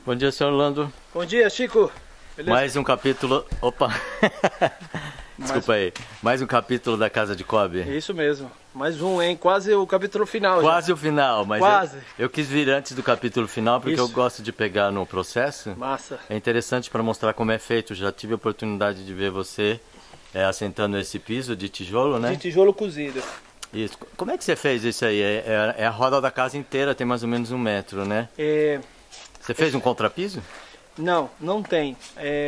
Bom dia, senhor Orlando. Bom dia, Chico. Beleza? Mais um capítulo... Opa! Desculpa aí. Mais um capítulo da Casa de Cobe. Isso mesmo. Mais um, hein? Quase o capítulo final. Quase já. O final, mas Quase. Eu quis vir antes do capítulo final porque eu gosto de pegar no processo. Massa. É interessante para mostrar como é feito. Já tive a oportunidade de ver você assentando esse piso de tijolo, né? De tijolo cozido. Isso. Como é que você fez isso aí? É a roda da casa inteira, tem mais ou menos 1 metro, né? Você fez um contrapiso? Não, não tem.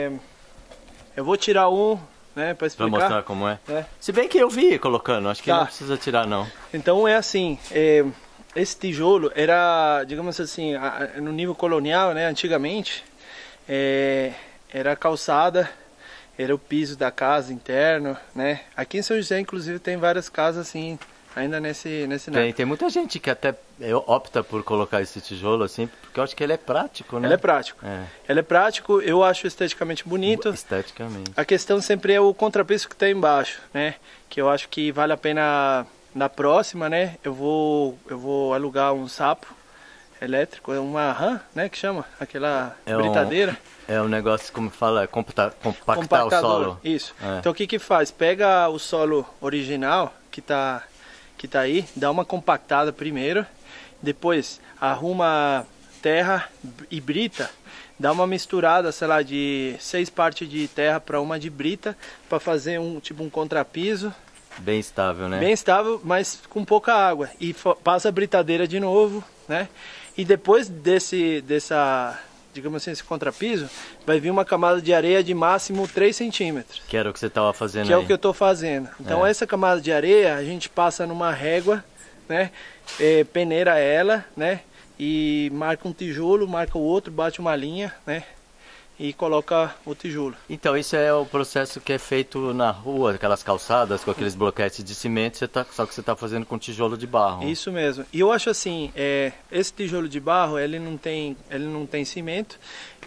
Eu vou tirar um, né, para explicar. Pra mostrar como é. Se bem que eu vi colocando, acho que não precisa tirar não. Então é assim, esse tijolo era, digamos assim, no nível colonial, né, antigamente, era a calçada, era o piso da casa interno, né. Aqui em São José, inclusive, tem várias casas assim, ainda nesse Tem muita gente que até opta por colocar esse tijolo assim, porque eu acho que ele é prático, né? Ele é prático. Ele é prático, eu acho esteticamente bonito. Esteticamente. A questão sempre é o contrapeso que está embaixo, né? Que eu acho que vale a pena na próxima, né? Eu vou alugar um sapo elétrico, uma RAM, né? Que chama? Aquela britadeira. É um negócio, como fala, compactar o solo. Isso. Então o que faz? Pega o solo original que tá aí, dá uma compactada primeiro, depois arruma terra e brita, dá uma misturada, sei lá, de 6 partes de terra para uma de brita, para fazer um contrapiso. Bem estável, né? Bem estável, mas com pouca água. E passa a britadeira de novo, né? E depois digamos assim, esse contrapiso, vai vir uma camada de areia de máximo 3 centímetros. Que era o que você estava fazendo aí. Que é o que eu estou fazendo. Então essa camada de areia, a gente passa numa régua, né? Peneira ela, né? E marca um tijolo, marca o outro, bate uma linha, né? E coloca o tijolo. Então isso é o processo que é feito na rua, aquelas calçadas com aqueles bloquetes de cimento, só que você está fazendo com tijolo de barro. Isso mesmo. E eu acho assim, esse tijolo de barro, ele não tem cimento.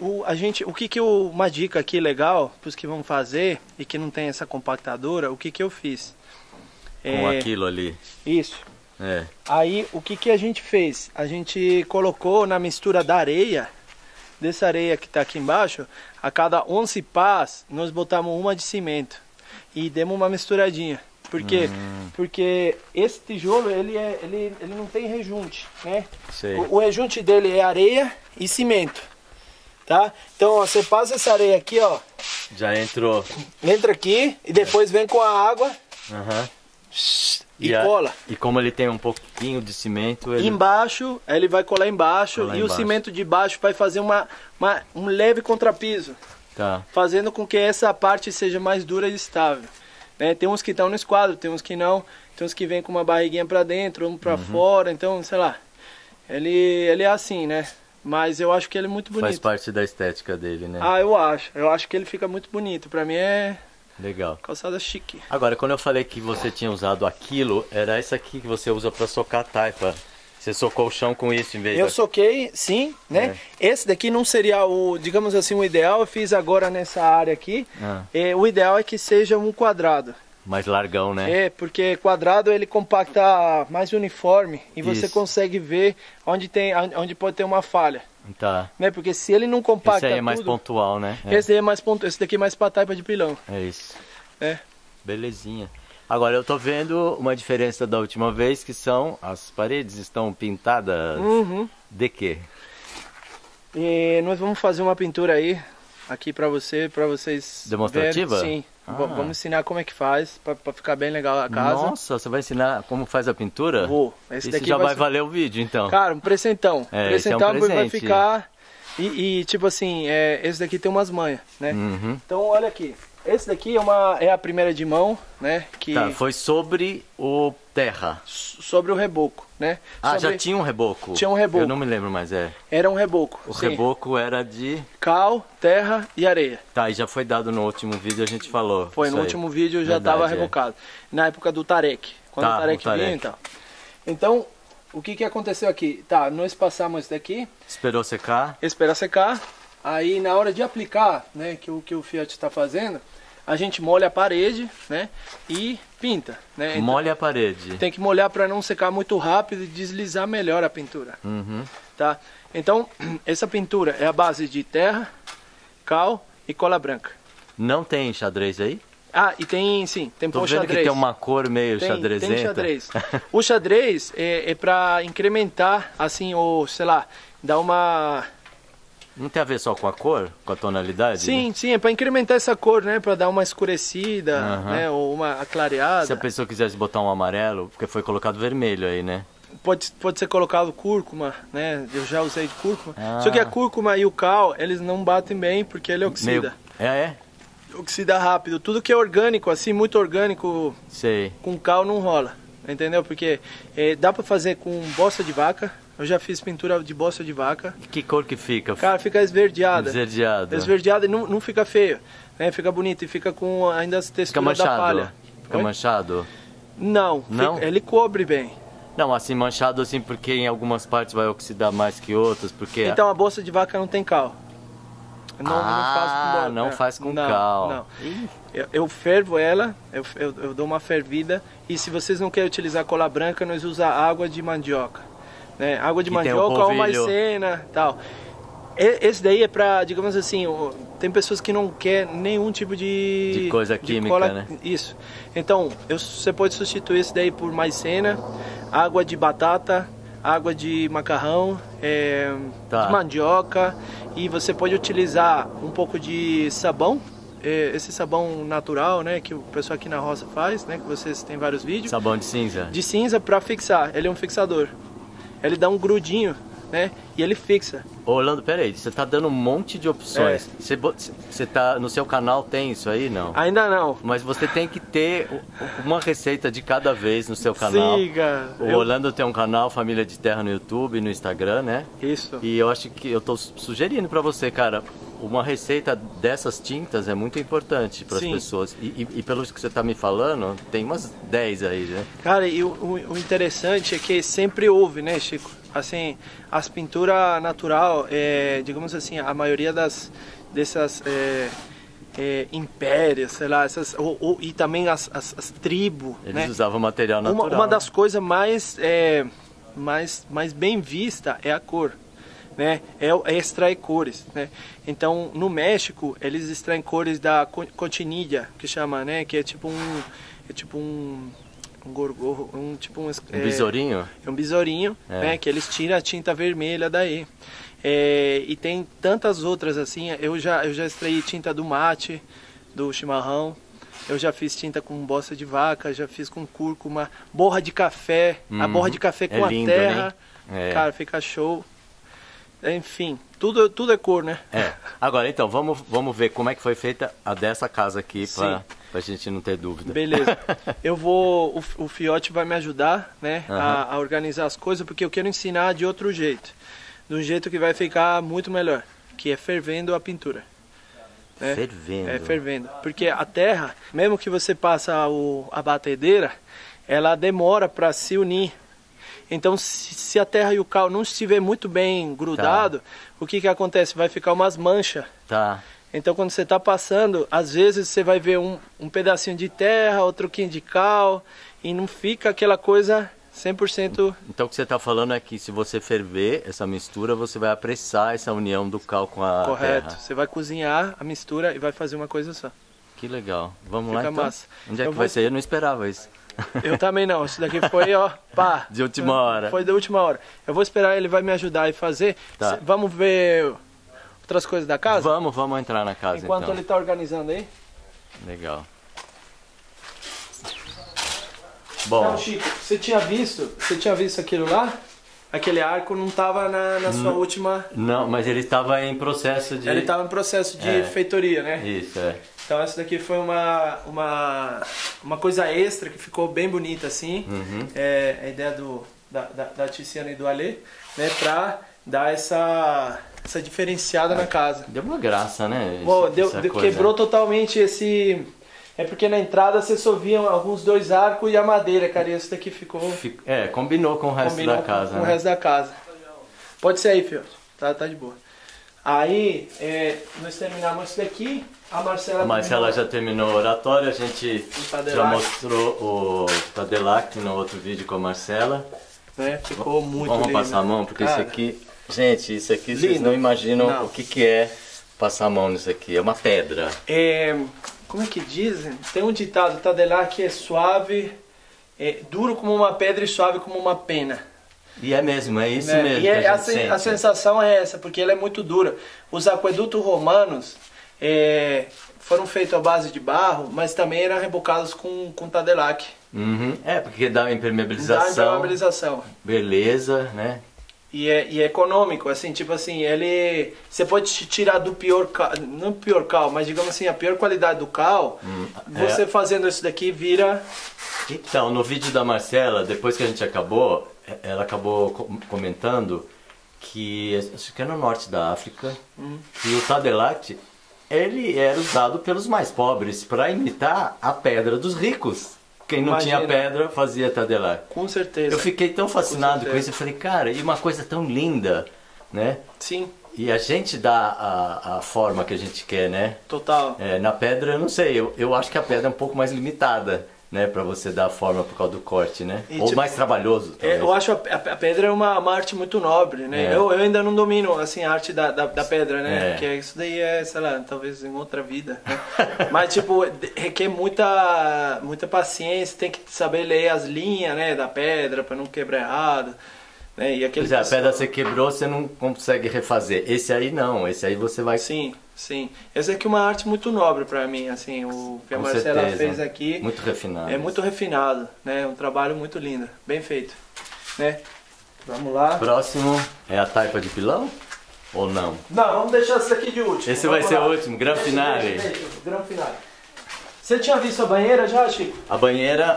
Uma dica aqui legal para os que vão fazer e que não tem essa compactadora, o que eu fiz? Com aquilo ali. Isso. Aí o que a gente fez? A gente colocou na mistura da areia, dessa areia que está aqui embaixo, a cada 11 pás nós botamos uma de cimento e demos uma misturadinha. Por quê? Porque esse tijolo ele não tem rejunte, né? O rejunte dele é areia e cimento, tá? Então ó, você passa essa areia aqui, ó. Já entrou. Entra aqui e depois vem com a água. E cola. E como ele tem um pouquinho de cimento... Embaixo, ele vai colar embaixo e o cimento de baixo vai fazer um leve contrapiso. Tá. Fazendo com que essa parte seja mais dura e estável. Né? Tem uns que estão no esquadro, tem uns que não. Tem uns que vêm com uma barriguinha pra dentro, um pra fora. Então, sei lá. Ele é assim, né? Mas eu acho que ele é muito bonito. Faz parte da estética dele, né? Ah, eu acho. Eu acho que ele fica muito bonito. Pra mim é... Legal. Calçada chique. Agora, quando eu falei que você tinha usado aquilo, era isso aqui que você usa para socar a taipa. Você socou o chão com isso em vez de... Eu soquei, sim, né? Esse daqui não seria o, digamos assim, o ideal. Eu fiz agora nessa área aqui. O ideal é que seja um quadrado. Mais largão, né? Porque quadrado ele compacta mais uniforme e você consegue ver onde pode ter uma falha. Tá. Né? Porque se ele não compacta esse aí é mais pontual, né? Esse aí é mais pontual, esse daqui é mais pra taipa de pilão. É isso. Belezinha. Agora eu tô vendo uma diferença da última vez, que são as paredes estão pintadas de quê? E nós vamos fazer uma pintura aí, aqui pra vocês demonstrativa? Verem. Sim. Vamos ensinar como é que faz, pra ficar bem legal a casa. Nossa, você vai ensinar como faz a pintura? Vou. Esse daqui já vai valer o vídeo, então. Cara, um presentão. Presentão vai ficar... E tipo assim, esse daqui tem umas manhas, né? Então, olha aqui. Esse daqui é a primeira de mão, né? Que... Tá, foi sobre o terra. Sobre o reboco, né? Já tinha um reboco? Tinha um reboco. Eu não me lembro mais, Era um reboco. O reboco era de... Cal, terra e areia. Tá, e já foi dado no último vídeo, a gente falou. Foi, no último vídeo já estava rebocado. Na época do Tarek. Quando o Tarek vinha e tal. Então, o que aconteceu aqui? Tá, nós passamos esse daqui. Esperou secar. Esperar secar. Aí na hora de aplicar, né, que o Fiat está fazendo, a gente molha a parede, né? E pinta, né? Então, molha a parede. Tem que molhar para não secar muito rápido e deslizar melhor a pintura. Tá? Então, essa pintura é a base de terra, cal e cola branca. Não tem xadrez aí? Ah, e tem, sim, tem pó xadrez. Que tem uma cor meio xadrezenta. Tem xadrez. O xadrez é para incrementar, assim, ou, sei lá, dar uma... Não tem a ver só com a cor, com a tonalidade? Sim, né? sim, é para incrementar essa cor, né? Para dar uma escurecida, né? Ou uma aclareada. Se a pessoa quisesse botar um amarelo, porque foi colocado vermelho aí, né? Pode ser colocado cúrcuma, né? Eu já usei de cúrcuma. Só que a cúrcuma e o cal, eles não batem bem porque ele oxida. É? Oxida rápido. Tudo que é orgânico, assim, muito orgânico, sei, com cal não rola. Entendeu? Porque dá pra fazer com bosta de vaca. Eu já fiz pintura de bosta de vaca. Que cor que fica? Cara, fica esverdeada. Esverdeada e não fica feio, né? Fica bonito e fica com ainda as texturas da palha. Fica manchado? Não? Ele cobre bem. Não, assim, manchado assim porque em algumas partes vai oxidar mais que outras, porque... Então a bosta de vaca não tem cal. Não faz com cal. Não. Eu fervo ela, eu dou uma fervida, e se vocês não querem utilizar cola branca, nós usamos água de mandioca, né? Água de mandioca ou maicena, tal. Esse daí é pra, digamos assim, tem pessoas que não querem nenhum tipo de coisa química, cola, né? Isso. Então, você pode substituir esse daí por maicena, água de batata, água de macarrão, de mandioca, e você pode utilizar um pouco de sabão, esse sabão natural, né, que o pessoal aqui na roça faz, né, que vocês têm vários vídeos. Sabão de cinza? De cinza para fixar, ele é um fixador. Ele dá um grudinho, né, e ele fixa. Ô, Orlando, peraí, você tá dando um monte de opções. Você tá, no seu canal tem isso aí, não? Ainda não. Mas você tem que ter uma receita de cada vez no seu canal. Siga. O Orlando tem um canal, Família de Terra, no YouTube e no Instagram, né? Isso. E eu acho que eu tô sugerindo pra você, cara, uma receita dessas tintas é muito importante para as pessoas. E pelo que você tá me falando, tem umas 10 aí, né? Cara, e o interessante é que sempre houve, né, Chico? Assim, as pinturas natural, digamos assim, a maioria dessas impérios, sei lá, e também as tribos, eles, né? Usavam material natural. Uma das coisas mais bem vista é a cor, né? É extrair cores, né? Então, no México, eles extraem cores da cochinilla, que chama, né? Que é tipo um gorgorro, um besourinho? É um besourinho, né, que eles tiram a tinta vermelha daí. E tem tantas outras assim, eu já extraí tinta do mate, do chimarrão, eu já fiz tinta com bosta de vaca, já fiz com cúrcuma, borra de café, a borra de café com a terra, né? Cara, fica show. Enfim, tudo é cor, né? Agora, então, vamos ver como é que foi feita a dessa casa aqui, pra gente não ter dúvida. Beleza. O Fiote vai me ajudar, né, a organizar as coisas, porque eu quero ensinar de outro jeito. De um jeito que vai ficar muito melhor, que é fervendo a pintura. Né? Fervendo? Fervendo. Porque a terra, mesmo que você passa a batedeira, ela demora para se unir. Então, se a terra e o cal não estiver muito bem grudado, o que acontece? Vai ficar umas manchas. Então, quando você está passando, às vezes você vai ver um pedacinho de terra, outro pouquinho de cal, e não fica aquela coisa 100%... Então, o que você está falando é que se você ferver essa mistura, você vai apressar essa união do cal com a terra. Correto. Você vai cozinhar a mistura e vai fazer uma coisa só. Que legal. Vamos lá, então? Massa. Onde é que vai ser? Eu não esperava isso. Eu também não, isso daqui foi, pá. De última hora. Foi da última hora. Eu vou esperar, ele vai me ajudar a fazer. Vamos ver outras coisas da casa? Vamos entrar na casa enquanto então. Ele tá organizando aí. Legal. Bom. Não, Chico, você tinha visto aquilo lá? Aquele arco não estava na sua última... Não, mas ele estava em processo de... Ele estava em processo de feitoria, né? Isso, Então essa daqui foi uma coisa extra que ficou bem bonita assim. A ideia da Tiziana e do Alê, né? Pra dar essa diferenciada na casa. Deu uma graça, né? Bom, quebrou totalmente esse... É porque na entrada você só via alguns 2 arcos e a madeira, cara, e esse daqui ficou... Combinou com o resto da casa. Com o resto da casa. Pode ser aí, filho. Tá de boa. Aí, nós terminamos isso daqui. A Marcela já terminou o oratório, a gente já mostrou o Tadelac no outro vídeo com a Marcela. Ficou muito lindo. Vamos passar a mão, porque isso aqui... Gente, isso aqui vocês não imaginam o que é passar a mão nisso aqui. É uma pedra. Como é que dizem? Tem um ditado, Tadelac é suave, duro como uma pedra e suave como uma pena. E é mesmo, é isso mesmo. E a sensação é essa, porque ela é muito dura. Os aquedutos romanos foram feitos à base de barro, mas também eram rebocados com Tadelac. Porque dá impermeabilização. Dá impermeabilização. Beleza, né? E é econômico, assim, tipo assim, você pode tirar do pior cal, não pior cal, mas digamos assim, a pior qualidade do cal, você fazendo isso daqui vira... Então, no vídeo da Marcela, depois que a gente acabou, ela acabou comentando que, acho que é no norte da África, que o Tadelac, ele era usado pelos mais pobres para imitar a pedra dos ricos. Quem não tinha pedra fazia Tadelac. Com certeza. Eu fiquei tão fascinado com isso, eu falei, cara, e uma coisa tão linda, né? Sim. E a gente dá a forma que a gente quer, né? Total. Na pedra, eu não sei, eu acho que a pedra é um pouco mais limitada, né? Pra você dar a forma por causa do corte, né? Ou tipo, mais trabalhoso, talvez. Eu acho a pedra é uma arte muito nobre, né? Eu ainda não domino, assim, a arte da pedra, né? Porque isso daí sei lá, talvez em outra vida, né? Mas, tipo, requer muita paciência, tem que saber ler as linhas, né? Da pedra, pra não quebrar errado. Né? E aquele a pedra você quebrou, você não consegue refazer. Esse aí não, esse aí você vai... Sim. Essa aqui é uma arte muito nobre pra mim, assim, o que a Marcela fez aqui. Muito refinado. É muito refinado, né? Um trabalho muito lindo, bem feito, né? Vamos lá. Próximo é a taipa de pilão? Ou não? Não, vamos deixar esse daqui de último. Esse vai ser o último, Gran Finale. Gran Finale. Você tinha visto a banheira já, Chico? A banheira,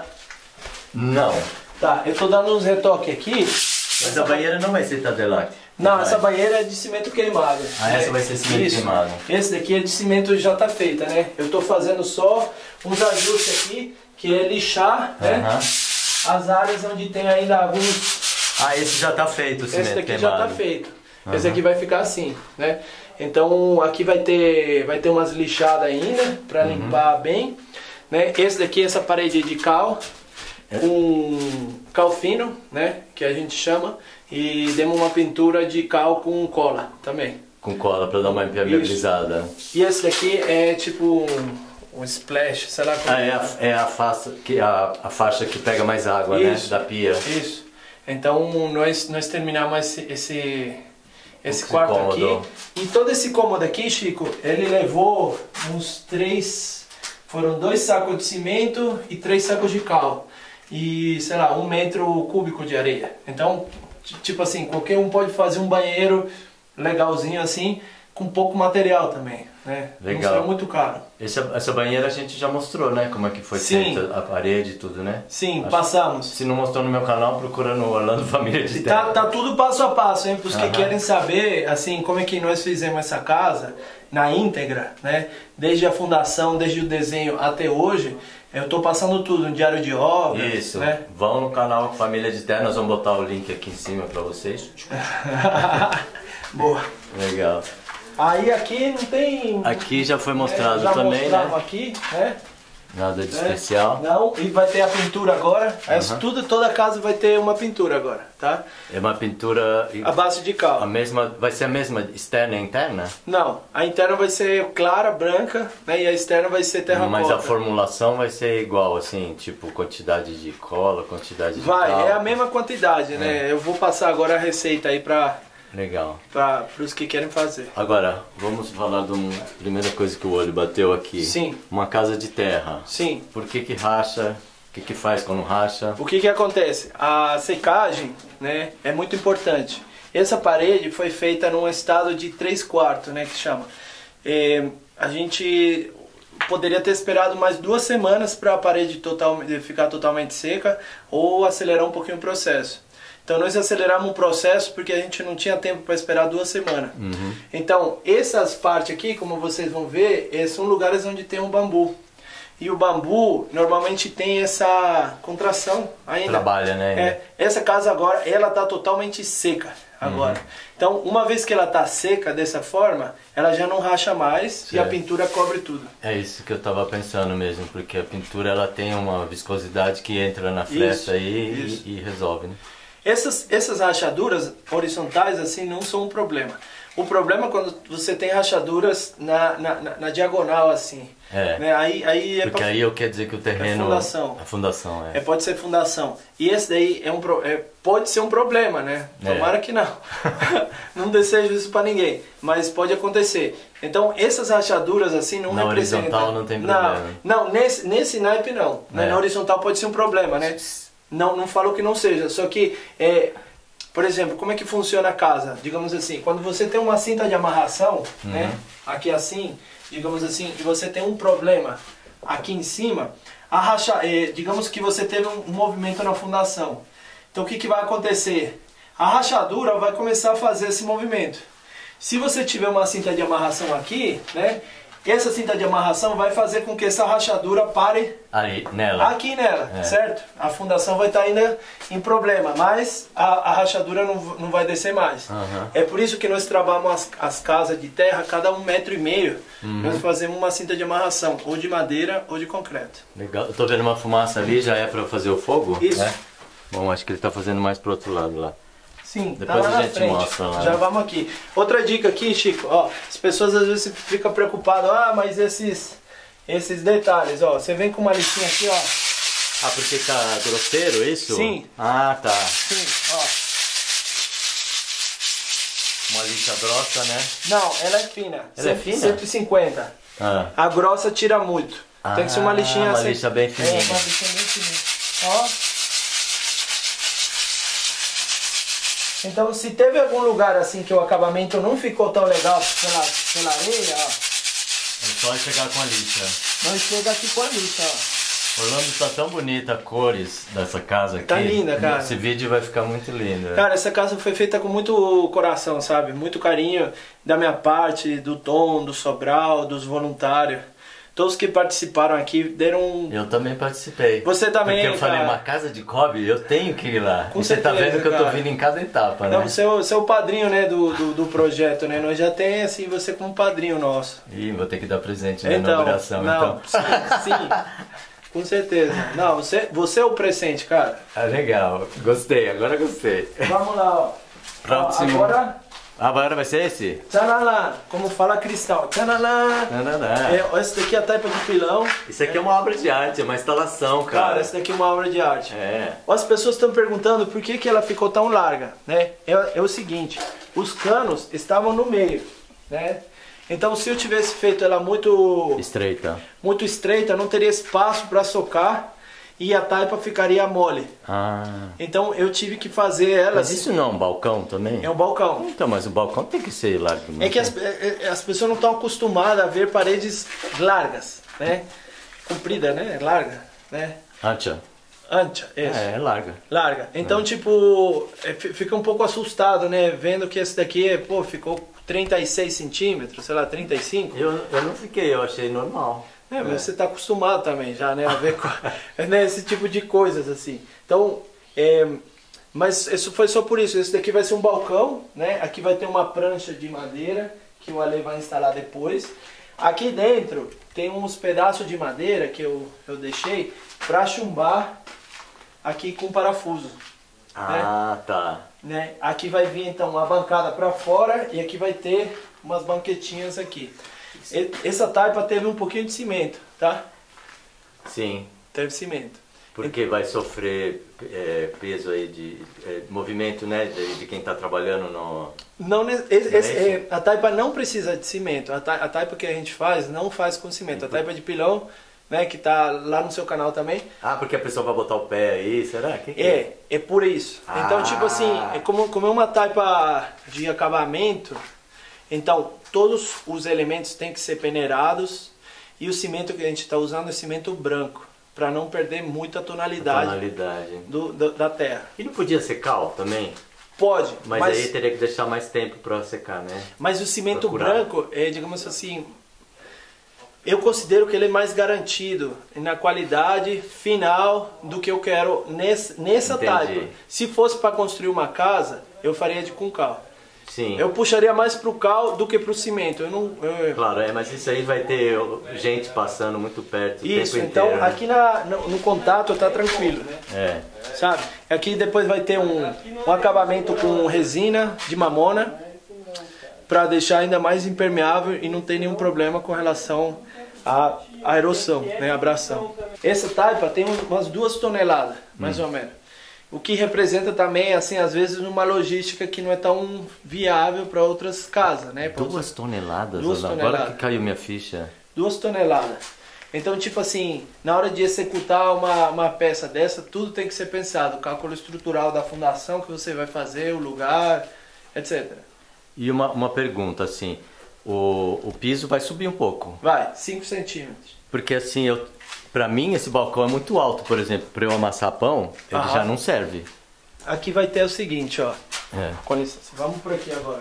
não. Tá, eu tô dando uns retoques aqui. Mas a banheira não vai ser Tadelac. Não, essa banheira é de cimento queimado. Essa vai ser cimento queimado. Esse daqui é de cimento já tá feita, né? Eu tô fazendo só uns ajustes aqui, que é lixar, né? As áreas onde tem ainda alguns... esse já tá feito o cimento queimado. Esse daqui queimado. Já tá feito. Esse aqui vai ficar assim, né? Então aqui vai ter umas lixadas ainda, pra limpar bem, né? Esse daqui, essa parede de cal, com cal fino, né? Que a gente chama. E demos uma pintura de cal com cola também. Com cola para dar uma impermeabilizada. E esse daqui é tipo um splash, sei lá como é a faixa que pega mais água, né? Da pia. Isso. Então nós terminamos esse quarto cômodo aqui. E todo esse cômodo aqui, Chico, ele levou foram 2 sacos de cimento e 3 sacos de cal. E, sei lá, 1 metro cúbico de areia. Então, tipo assim, qualquer um pode fazer um banheiro legalzinho assim, com pouco material também, né? Legal. Não é muito caro. Essa banheira a gente já mostrou, né? Como é que foi feita a parede e tudo, né? Sim, passamos. Se não mostrou no meu canal, procura no Orlando Família de Terra. Tá tudo passo a passo, hein? Para os que querem saber, assim, como é que nós fizemos essa casa na íntegra, né? Desde a fundação, desde o desenho até hoje. Eu tô passando tudo, no diário de obras. Isso, né? Vão no canal Família de Terra, nós vamos botar o link aqui em cima pra vocês. Boa. Legal. Aí aqui não tem... Aqui já foi mostrado também, né? Aqui, né? Nada de especial. Não, e vai ter a pintura agora. Toda a casa vai ter uma pintura agora, tá? É uma pintura... A base de cal. Vai ser a mesma externa e interna? Não, a interna vai ser clara, branca, né? E a externa vai ser terracota. Mas a formulação vai ser igual, assim, tipo quantidade de cola, quantidade de cal. É a mesma quantidade, né? Eu vou passar agora a receita aí pra... Legal. Para os que querem fazer. Agora, vamos falar de uma primeira coisa que o olho bateu aqui. Sim. Uma casa de terra. Sim. Por que racha? O que faz quando racha? O que acontece? A secagem, né, é muito importante. Essa parede foi feita num estado de 3/4, né, que chama. A gente poderia ter esperado mais 2 semanas para a parede ficar totalmente seca ou acelerar um pouquinho o processo. Então nós aceleramos o processo porque a gente não tinha tempo para esperar 2 semanas. Então essas partes aqui, como vocês vão ver, são lugares onde tem um bambu. E o bambu normalmente tem essa contração ainda. Trabalha, né? Essa casa agora, ela está totalmente seca. agora. Então, uma vez que ela tá seca dessa forma, ela já não racha mais e a pintura cobre tudo. É isso que eu tava pensando mesmo, porque a pintura ela tem uma viscosidade que entra na fresta aí e resolve, né? Essas rachaduras horizontais assim não são um problema. O problema é quando você tem rachaduras na diagonal assim. Né? Aí porque aí eu quero dizer que o terreno... fundação. A fundação, pode ser fundação. E esse daí pode ser um problema, né? Tomara que não. Não desejo isso para ninguém. Mas pode acontecer. Então essas rachaduras assim não representam... Na horizontal não tem problema. Não, nesse naipe não. Na horizontal pode ser um problema, né? Não falo que não seja. Só que... Por exemplo, como é que funciona a casa? Digamos assim, quando você tem uma cinta de amarração, né? Aqui assim, digamos assim, e você tem um problema aqui em cima, digamos que você teve um movimento na fundação. Então o que vai acontecer? A rachadura vai começar a fazer esse movimento. Se você tiver uma cinta de amarração aqui, né? Essa cinta de amarração vai fazer com que essa rachadura pare aqui nela, certo? A fundação vai estar ainda em problema, mas a rachadura não vai descer mais. É por isso que nós trabalhamos as casas de terra, cada 1,5 metro, nós fazemos uma cinta de amarração, ou de madeira ou de concreto. Legal, eu tô vendo uma fumaça ali, já é para fazer o fogo? Isso. Bom, acho que ele tá fazendo mais pro outro lado lá. Sim, depois tá lá a gente mostra lá. Já vamos aqui. Outra dica aqui, Chico, ó, as pessoas às vezes ficam preocupadas, mas esses detalhes, ó, você vem com uma listinha aqui, ó. Ah, porque tá grosseiro isso? Sim. Ah, tá. Sim, ó. Uma lixa grossa, né? Não, ela é fina. Ela é fina? 150. A grossa tira muito. Tem que ser uma lixinha assim. Uma lixa bem fininha. Uma lixinha bem fininha. Ó. Então, se teve algum lugar assim que o acabamento não ficou tão legal pela areia, ó. É só chegar com a lixa. Não chega aqui com a lixa, ó. Orlando, tá tão bonita as cores dessa casa aqui. Tá linda, cara. Esse vídeo vai ficar muito lindo. Cara, essa casa foi feita com muito coração, sabe? Muito carinho da minha parte, do Tom, do Sobral, dos voluntários. Todos que participaram aqui deram... Eu também participei. Você também, porque eu falei, uma casa de cobre, eu tenho que ir lá. Com e você certeza, tá vendo que cara. Eu tô vindo em cada etapa, né? Não, você é o padrinho, né, do projeto, né? Nós já tem, assim, você como padrinho nosso. Ih, vou ter que dar presente na inauguração, então. Sim, com certeza. Não, você é o presente, cara. Ah, legal. Gostei, agora gostei. Vamos lá, ó. Próximo. Agora vai ser esse? Tchanalá, como fala Cristal. Tchanalá. Esse daqui é a taipa de pilão. Isso aqui é uma obra de arte, é uma instalação, cara. Cara, esse daqui é uma obra de arte. As pessoas estão perguntando por que ela ficou tão larga, né? É o seguinte, os canos estavam no meio, né? Então se eu tivesse feito ela muito estreita, não teria espaço para socar. E a taipa ficaria mole. Então eu tive que fazer ela... Mas isso não é um balcão também? É um balcão. Então, mas o balcão tem que ser largo. É que as pessoas não estão acostumadas a ver paredes largas, né? Comprida, né? Larga, né? Ancha, isso. É larga. Larga. Então, tipo, fica um pouco assustado, né? Vendo que esse daqui, ficou 36 centímetros, sei lá, 35. Eu não fiquei, eu achei normal. Mas você está acostumado também já, né, a ver com, né, esse tipo de coisas assim. Então, mas isso foi só por isso. Esse daqui vai ser um balcão, né? Aqui vai ter uma prancha de madeira que o Ale vai instalar depois. Aqui dentro tem uns pedaços de madeira que eu deixei para chumbar aqui com parafuso. Tá. Né? Aqui vai vir então uma bancada para fora e aqui vai ter umas banquetinhas aqui. Essa taipa teve um pouquinho de cimento, tá? Sim. Teve cimento. Porque vai sofrer peso aí de movimento, né? De quem está trabalhando no... Não, a taipa não precisa de cimento. A taipa que a gente faz, não faz com cimento. A taipa de pilão, né? Que tá lá no seu canal também. Porque a pessoa vai botar o pé aí, será? É por isso. Então, tipo assim, como é uma taipa de acabamento, então todos os elementos têm que ser peneirados e o cimento que a gente está usando é cimento branco, para não perder muita tonalidade da terra. E não podia ser cal também? Pode. Mas aí teria que deixar mais tempo para secar, né? Mas o cimento branco, digamos assim, eu considero que ele é mais garantido na qualidade final do que eu quero nessa taipa. Se fosse para construir uma casa, eu faria com cal. Sim. Eu puxaria mais pro cal do que pro cimento. Claro, mas isso aí vai ter gente passando muito perto o isso, tempo então inteiro, né? aqui no contato tá tranquilo, né? Sabe? Aqui depois vai ter um acabamento com resina de mamona para deixar ainda mais impermeável e não ter nenhum problema com relação à aerosão, né? Abração. Essa taipa tem umas 2 toneladas, mais ou menos. O que representa também, assim, às vezes uma logística que não é tão viável para outras casas, né? 2 toneladas? 2 toneladas. Agora que caiu minha ficha. 2 toneladas. Então, tipo assim, na hora de executar uma peça dessa, tudo tem que ser pensado. O cálculo estrutural da fundação que você vai fazer, o lugar, etc. E uma pergunta, assim, o piso vai subir um pouco? Vai, 5 centímetros. Porque assim, pra mim esse balcão é muito alto, por exemplo, pra eu amassar pão, ele já não serve. Aqui vai ter o seguinte, ó. Com licença, vamos por aqui agora.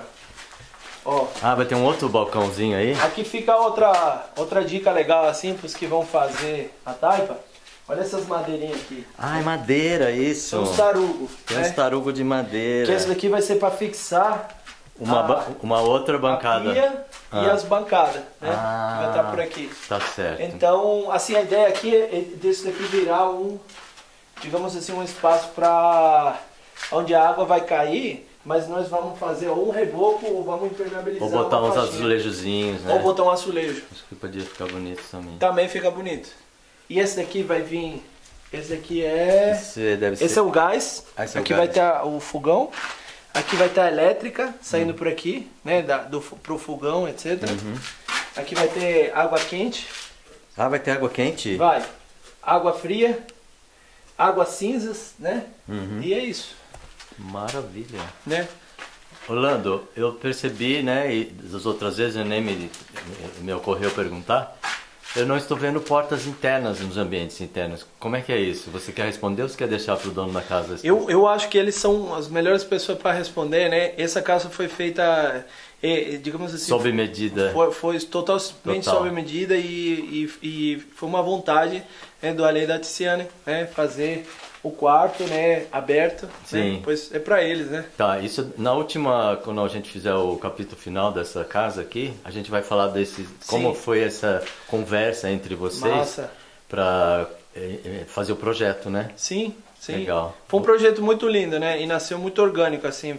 Ó. Vai ter um outro balcãozinho aí? Aqui fica outra dica legal assim pros que vão fazer a taipa. Olha essas madeirinhas aqui. É madeira, isso. São os tarugos. Tem uns tarugos de madeira. Que esse daqui vai ser pra fixar uma outra bancada. A pia e as bancadas, né? Que vai estar por aqui. Tá certo. Então, assim, a ideia aqui é desse daqui virar digamos assim, um espaço para onde a água vai cair, mas nós vamos fazer ou um reboco ou vamos impermeabilizar. Ou botar uns azulejozinhos, né? Ou botar um azulejo. Acho que podia ficar bonito também. Também fica bonito. E esse daqui vai vir... Esse aqui é... Esse é o gás. Aqui vai ter o fogão. Aqui vai ter a elétrica saindo por aqui, né? Pro fogão, etc. Aqui vai ter água quente. Vai ter água quente? Vai. Água fria. Água cinzas, né? E é isso. Maravilha. Né? Orlando, eu percebi, né? E das outras vezes nem me ocorreu perguntar. Eu não estou vendo portas internas nos ambientes internos. Como é que é isso? Você quer responder ou você quer deixar para o dono da casa? Eu acho que eles são as melhores pessoas para responder, né? Essa casa foi feita, digamos assim... Sob medida. Foi totalmente sob medida e foi uma vontade, né, do Ale e da Tiziane, né? Fazer o quarto, né, aberto. Sim. Né? Pois é para eles, né? Tá, isso na última, quando a gente fizer o capítulo final dessa casa aqui, a gente vai falar como foi essa conversa entre vocês para fazer o projeto, né? Sim. Legal. Foi um projeto muito lindo, né? E nasceu muito orgânico, assim.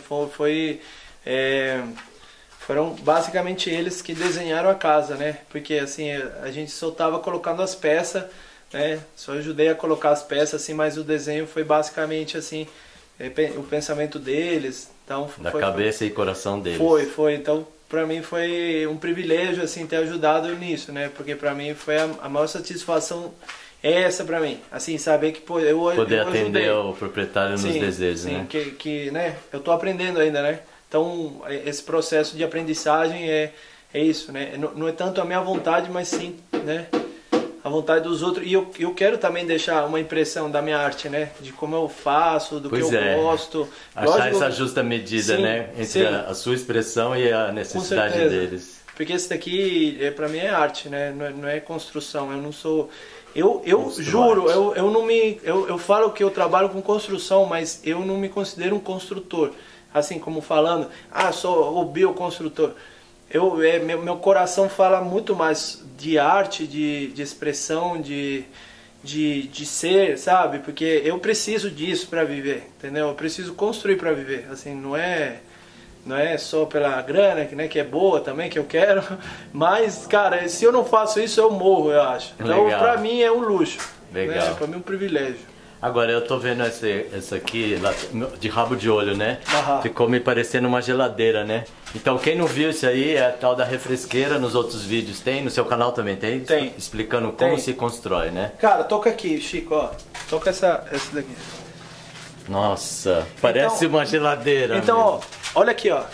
Foram basicamente eles que desenharam a casa, né? Porque assim, a gente só estava colocando as peças, né? Só ajudei a colocar as peças, assim, mas o desenho foi basicamente assim, o pensamento deles. Então, cabeça e coração deles. Foi. Então, para mim foi um privilégio, assim, ter ajudado nisso, né? Porque para mim foi a maior satisfação essa para mim, assim, saber que poder atender o proprietário nos desejos, né? Que né? Eu tô aprendendo ainda, né? Então, esse processo de aprendizagem é isso, né? Não é tanto a minha vontade, mas sim, né? A vontade dos outros. E eu quero também deixar uma impressão da minha arte, né? De como eu faço, do que eu gosto. Achar essa justa medida, né? Entre a sua expressão e a necessidade deles. Porque esse daqui, para mim, é arte, né? Não é construção. Eu não sou... Eu juro, eu falo que eu trabalho com construção, mas eu não me considero um construtor. Assim como falando, sou o bioconstrutor. Meu coração fala muito mais de arte, de expressão, de ser, sabe? Porque eu preciso disso para viver, entendeu? Eu preciso construir para viver. Assim, não é só pela grana, né, que é boa também, que eu quero. Mas, cara, se eu não faço isso, eu morro, eu acho. Então, para mim é um luxo. Legal. Né? Para mim é um privilégio. Agora, eu tô vendo essa aqui, de rabo de olho, né? Ficou me parecendo uma geladeira, né? Então, quem não viu isso aí, é a tal da refresqueira, nos outros vídeos tem, no seu canal também tem? Tem. Explicando como se constrói, né? Cara, toca aqui, Chico, ó. Toca essa daqui. Nossa, parece uma geladeira. Então, ó, olha aqui, ó.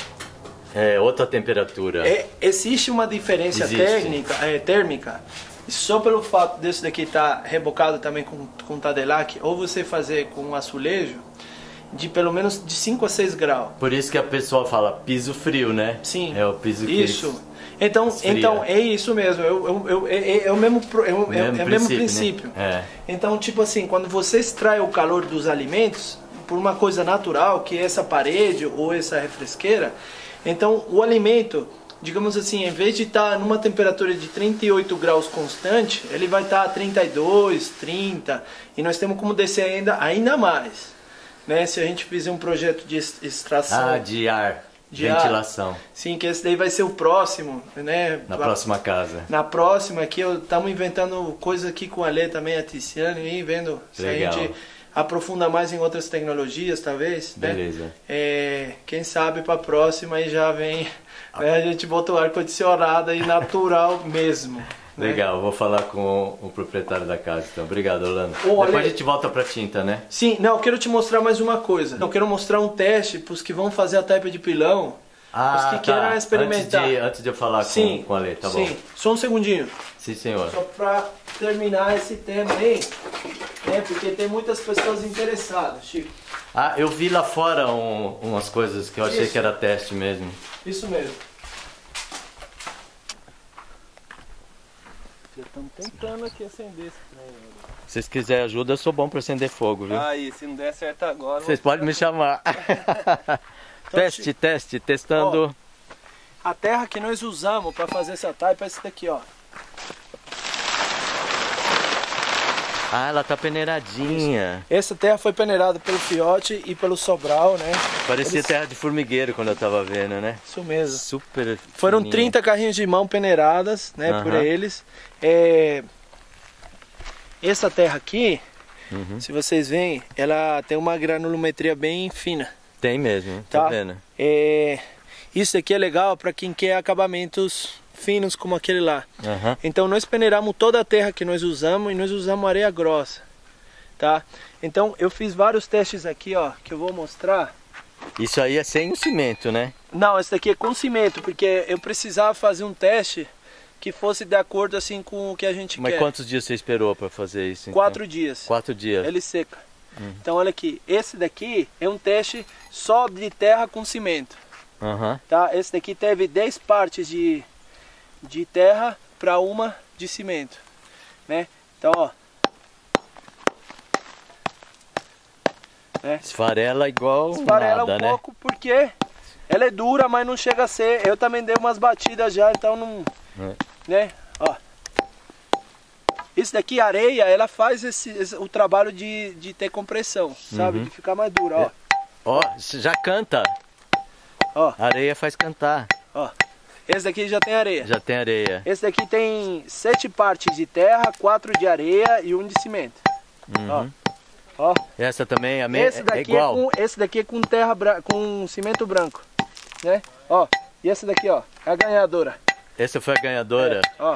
É outra temperatura. Existe uma diferença térmica. Só pelo fato desse daqui estar rebocado também com Tadelac, ou você fazer com um azulejo, de pelo menos de 5 a 6 graus. Por isso que a pessoa fala piso frio, né? Sim. É o piso que Então é isso mesmo, é o mesmo princípio. Né? Então, tipo assim, quando você extrai o calor dos alimentos, por uma coisa natural, que é essa parede ou essa refresqueira. Então o alimento, digamos assim, em vez de estar numa temperatura de 38 graus constante, ele vai estar a 32, 30, e nós temos como descer ainda mais, né? Se a gente fizer um projeto de extração de ar, de ventilação. Sim, que esse daí vai ser o próximo, né? Na próxima casa. Na próxima aqui, estamos inventando coisas aqui com a Lê também, a Tiziane, e vendo se a gente aprofunda mais em outras tecnologias, talvez. Beleza. Né? Quem sabe para a próxima aí já vem, né? A gente bota o ar-condicionado aí natural mesmo. Legal, né? Vou falar com o proprietário da casa, então. Obrigado, Orlando. Depois a gente volta para tinta, né? Sim, não, eu quero te mostrar mais uma coisa. Eu quero mostrar um teste para os que vão fazer a taipa de pilão, os que queiram experimentar. Antes de eu falar com a Lê, tá bom? Sim, só um segundinho. Sim, senhor. Só para terminar esse tema aí, né? Porque tem muitas pessoas interessadas, Chico. Eu vi lá fora umas coisas que eu achei que era teste mesmo. Isso mesmo. Já estamos tentando aqui acender esse trem. Se vocês quiserem ajuda, eu sou bom para acender fogo, viu? Aí, se não der certo agora... Vocês podem me chamar. Então, testando. Ó, a terra que nós usamos para fazer essa taipa é essa daqui, ó. Ela tá peneiradinha. Essa terra foi peneirada pelo Fiote e pelo Sobral, né? Parecia terra de formigueiro quando eu tava vendo, né? Isso mesmo. Super Foram fininha. 30 carrinhos de mão peneiradas, né, por eles. Essa terra aqui, se vocês veem, ela tem uma granulometria bem fina. Tem mesmo, tá vendo? Isso aqui é legal para quem quer acabamentos finos como aquele lá. Então nós peneiramos toda a terra que nós usamos e nós usamos areia grossa, tá? Então eu fiz vários testes aqui, ó, que eu vou mostrar. Isso aí é sem o cimento, né? Não, esse daqui é com cimento, porque eu precisava fazer um teste que fosse de acordo assim com o que a gente quer. Mas quantos dias você esperou para fazer isso? Então? 4 dias. 4 dias. Ele seca. Então olha aqui, esse daqui é um teste só de terra com cimento. Tá? Esse daqui teve 10 partes de terra para uma de cimento, né? Então, ó. Esfarela igual Esfarela nada, um pouco, porque ela é dura, mas não chega a ser. Eu também dei umas batidas já, então não... Né? Ó. Isso daqui, a areia, ela faz o trabalho de ter compressão, sabe? De ficar mais dura, ó. Ó, já canta. Ó. A areia faz cantar. Ó. Esse daqui já tem areia. Já tem areia. Esse daqui tem 7 partes de terra, 4 de areia e 1 de cimento. Ó. Ó. Essa também esse daqui é igual. Esse daqui é com terra com cimento branco, né? Ó. E esse daqui, ó, é a ganhadora. Essa foi a ganhadora? Ó.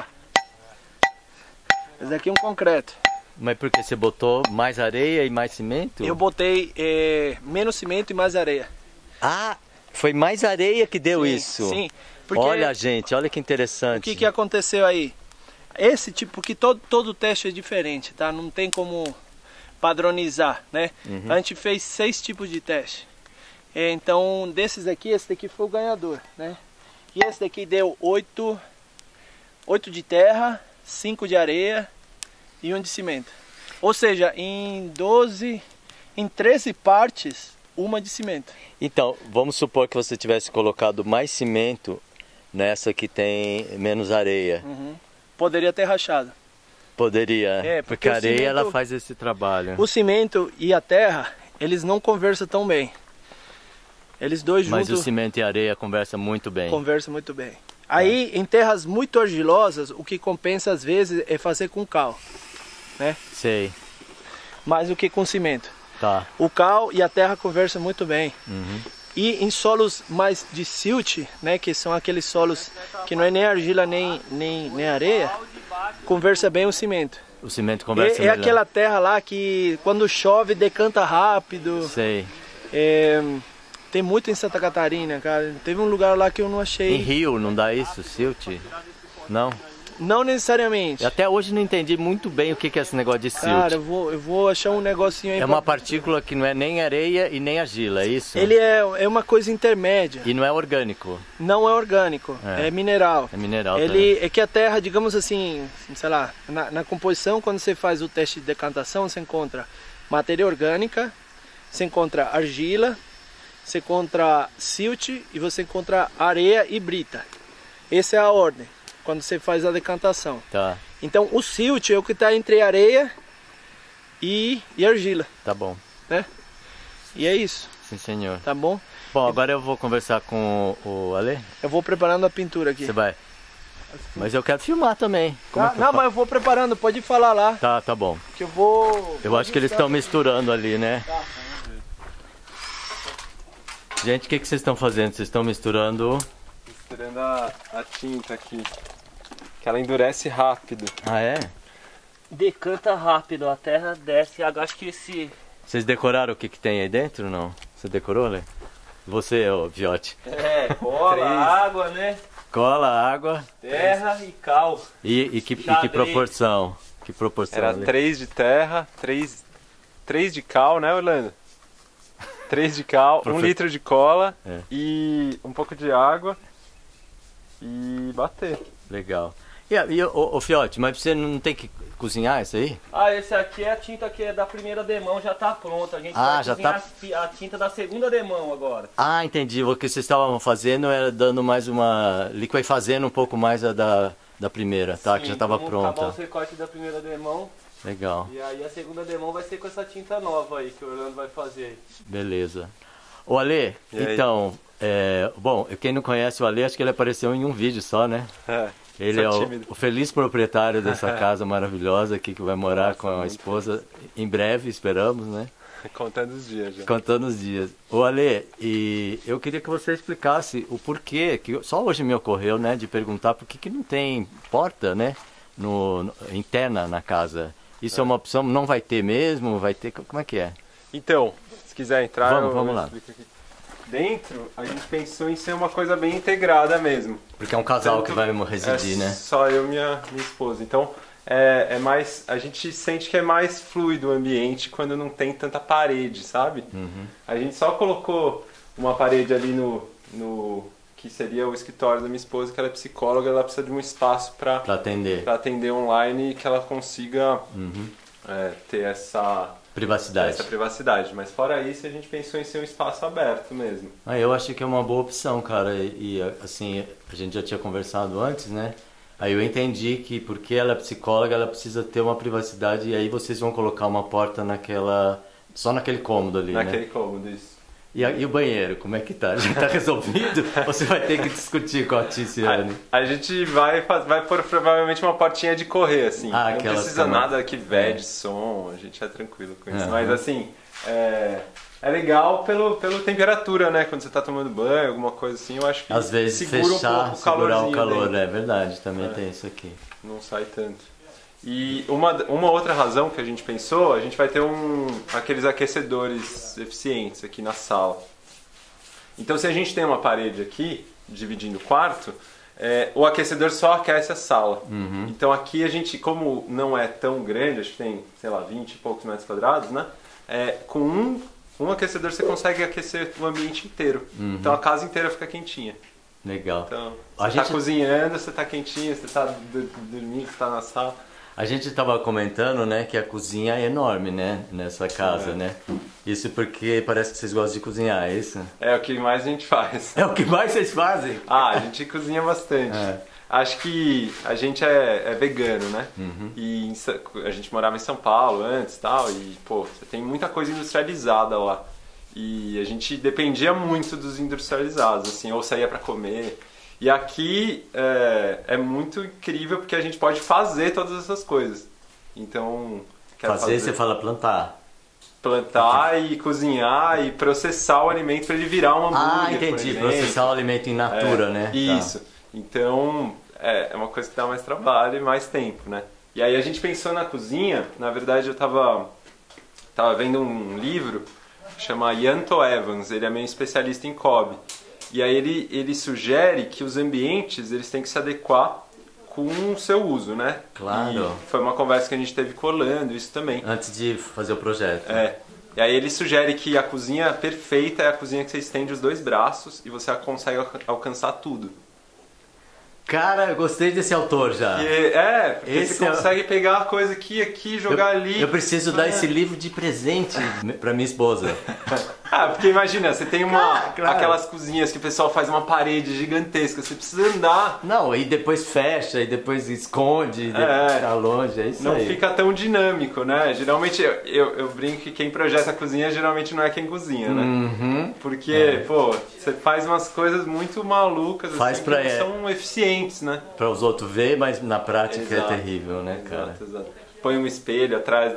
Esse daqui é um concreto. Mas por que você botou mais areia e mais cimento? Eu botei menos cimento e mais areia. Foi mais areia que deu isso? Sim. Porque olha, gente, olha que interessante. O que aconteceu aí? Esse tipo, porque todo teste é diferente, tá? Não tem como padronizar, né? A gente fez 6 tipos de teste. Então, desses daqui, esse daqui foi o ganhador, né? E esse daqui deu 8 de terra, 5 de areia e 1 de cimento. Ou seja, em 13 partes, 1 de cimento. Então, vamos supor que você tivesse colocado mais cimento nessa que tem menos areia. Poderia ter rachado. Poderia, porque a areia cimento, ela faz esse trabalho. O cimento e a terra, eles não conversam tão bem. Eles dois juntos... Mas o cimento e a areia conversam muito bem. Conversam muito bem. Aí, em terras muito argilosas, o que compensa às vezes é fazer com cal, né? Sei. Mais do que com cimento. Tá. O cal e a terra conversam muito bem. E em solos mais de silt, né, que são aqueles solos que não é nem argila nem areia, conversa bem o cimento. O cimento conversa melhor. É aquela terra lá que quando chove decanta rápido. Sei. Tem muito em Santa Catarina, cara. Teve um lugar lá que eu não achei. Em Rio não dá isso, silt? Não? Não necessariamente. Até hoje não entendi muito bem o que é esse negócio de silt. Cara, eu vou achar um negocinho aí. É uma partícula que não é nem areia e nem argila, é isso? Ele é uma coisa intermédia. E não é orgânico? Não é orgânico, é mineral. É mineral. Ele é que a terra, digamos assim, sei lá, na composição, quando você faz o teste de decantação, você encontra matéria orgânica, você encontra argila, você encontra silt e você encontra areia e brita. Essa é a ordem, quando você faz a decantação. Tá. Então o silt é o que está entre areia e argila. Tá bom. Né? E é isso. Sim, senhor. Tá bom? Bom, agora eu vou conversar com o Ale. Eu vou preparando a pintura aqui. Você vai? Mas eu quero filmar também. Tá? Não, mas eu vou preparando, pode falar lá. Tá bom. Que eu vou... Eu acho que eles estão misturando ali, né? Tá. Gente, o que vocês estão fazendo? Vocês estão misturando... Misturando a tinta aqui. Que ela endurece rápido. Ah, é? Decanta rápido, a terra desce. Acho que esse... Vocês decoraram o que tem aí dentro ou não? Você decorou, Lê? Você, ô Viotti. É, cola, água, né? Cola, água. Terra e cal. E que proporção? Que proporção? Era 3 de terra, 3 de cal, né, Orlando? 3 de cal, 1 litro de cola e um pouco de água e bater. Legal. E o Fiote, mas você não tem que cozinhar isso aí? Ah, esse aqui é a tinta que é da primeira demão, já tá pronta. A gente vai já cozinhar a tinta da segunda demão agora. Ah, entendi. O que vocês estavam fazendo era dando mais uma... liquefazendo um pouco mais a da primeira, tá? Sim, que já estava pronta. Acabar os recortes da primeira demão. Legal. E aí a segunda demão vai ser com essa tinta nova aí que o Orlando vai fazer. Beleza. Ô Ale, então, bom, quem não conhece o Ale, acho que ele apareceu em um vídeo só, né? Ele é o feliz proprietário dessa casa maravilhosa aqui que vai morar com a esposa em breve, esperamos, né? Contando os dias já. Contando os dias. Ô Ale, e eu queria que você explicasse o porquê, que só hoje me ocorreu, né, de perguntar por que não tem porta, né, interna na casa. Isso é uma opção, não vai ter mesmo, vai ter, como é que é? Então, se quiser entrar, vamos lá. Dentro, a gente pensou em ser uma coisa bem integrada mesmo. Porque é um casal que vai residir, né? Só eu e minha esposa. Então, mais, a gente sente que é mais fluido o ambiente quando não tem tanta parede, sabe? Uhum. A gente só colocou uma parede ali no que seria o escritório da minha esposa, que ela é psicóloga, ela precisa de um espaço para atender online e que ela consiga ter essa privacidade. Mas fora isso, a gente pensou em ser um espaço aberto mesmo. Eu acho que é uma boa opção, cara. E assim, a gente já tinha conversado antes, né? Aí eu entendi que porque ela é psicóloga, ela precisa ter uma privacidade e aí vocês vão colocar uma porta só naquele cômodo ali, naquele cômodo, isso. E o banheiro, como é que tá? Já tá resolvido? Ou você vai ter que discutir com a Ticiane? A gente vai pôr provavelmente uma portinha de correr, assim. Não precisa nada que vede som, a gente é tranquilo com isso. Mas assim, é legal pela temperatura, né? Quando você tá tomando banho, alguma coisa assim, eu acho que às vezes segurar o calor, é verdade, também tem isso aqui. Não sai tanto. E uma outra razão que a gente pensou, a gente vai ter aqueles aquecedores eficientes aqui na sala. Então se a gente tem uma parede aqui, dividindo o quarto, o aquecedor só aquece a sala. Uhum. Então aqui a gente, como não é tão grande, acho que tem, sei lá, 20 e poucos metros quadrados, né? Com um aquecedor você consegue aquecer o ambiente inteiro. Uhum. Então a casa inteira fica quentinha. Legal. Então, você tá cozinhando, você tá quentinho, você tá dormindo, você tá na sala. A gente estava comentando, né, que a cozinha é enorme, né, nessa casa, né? Isso porque parece que vocês gostam de cozinhar, é isso? É o que mais a gente faz. É o que mais vocês fazem? A gente cozinha bastante. Acho que a gente é vegano, né? Uhum. E a gente morava em São Paulo antes e tal, e pô, você tem muita coisa industrializada lá. E a gente dependia muito dos industrializados, assim, ou saía para comer. E aqui é muito incrível porque a gente pode fazer todas essas coisas. Então... Fazer, você fala plantar. Plantar e cozinhar e processar o alimento para ele virar um hambúrguer. Ah, entendi. Processar o alimento in natura, né? Isso. Tá. Então, é uma coisa que dá mais trabalho e mais tempo, né? E aí a gente pensou na cozinha. Na verdade, eu tava vendo um livro que chama Yanto Evans. Ele é meio especialista em Kobe. E aí ele sugere que os ambientes eles têm que se adequar com o seu uso, né? Claro. E foi uma conversa que a gente teve com o Orlando, isso também. Antes de fazer o projeto. E aí ele sugere que a cozinha perfeita é a cozinha que você estende os dois braços e você consegue alcançar tudo. Cara, eu gostei desse autor já. Porque esse você consegue pegar a coisa aqui, jogar ali. Eu preciso dar esse livro de presente pra minha esposa. Porque imagina, você tem aquelas cozinhas que o pessoal faz uma parede gigantesca, você precisa andar. Não, e depois fecha, e depois esconde, e depois fica longe, é isso aí. Não fica tão dinâmico, né? Geralmente, eu brinco que quem projeta a cozinha geralmente não é quem cozinha, né? Uhum. Porque, você faz umas coisas muito malucas, assim, que não são eficientes, né? Pra os outros ver, mas na prática é terrível, né, cara? Exato. Põe um espelho atrás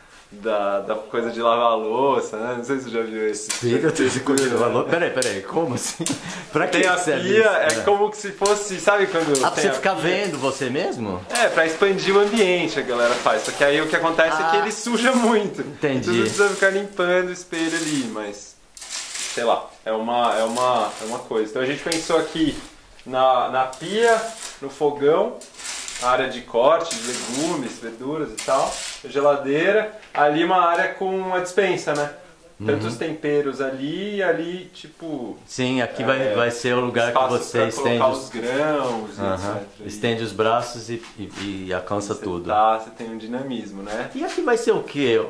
da coisa de lavar a louça, né? Não sei se você já viu esse. Espelho atrás de coisa de lavar a louça? Peraí, como assim? Pra que tem a pia, como se fosse, sabe quando... pra você ficar vendo você mesmo? Pra expandir o ambiente a galera faz, só que aí o que acontece é que ele suja muito. Entendi. Você precisa ficar limpando o espelho ali, mas... sei lá, é uma coisa. Então a gente pensou aqui na pia, no fogão, a área de corte, de legumes, verduras e tal, a geladeira, ali uma área com a despensa, né? Tanto os temperos ali e ali, tipo... Sim, aqui vai ser o lugar que você estende os grãos, etc. Estende os braços e alcança tudo. Você tem um dinamismo, né? E aqui vai ser o que,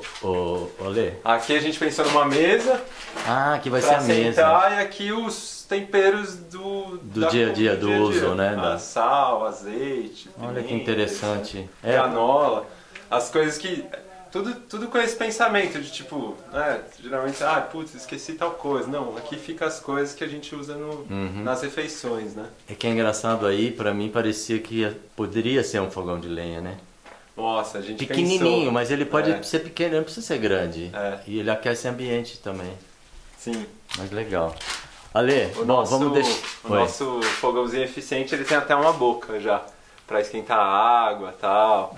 Olê? Aqui a gente pensou numa mesa. Aqui vai ser a mesa. E aqui os temperos do dia a dia, do uso, né? Sal, azeite, pimenta, olha que interessante. Granola, as coisas que... Tudo com esse pensamento de tipo, geralmente, esqueci tal coisa. Não, aqui fica as coisas que a gente usa nas refeições, né? É que é engraçado aí, pra mim parecia que poderia ser um fogão de lenha, né? Nossa, a gente pequenininho, pensou. Mas ele pode ser pequeno, não precisa ser grande. E ele aquece o ambiente também. Sim. Mas legal. Ale, vamos deixar... O nosso fogãozinho eficiente, ele tem até uma boca já, pra esquentar a água e tal.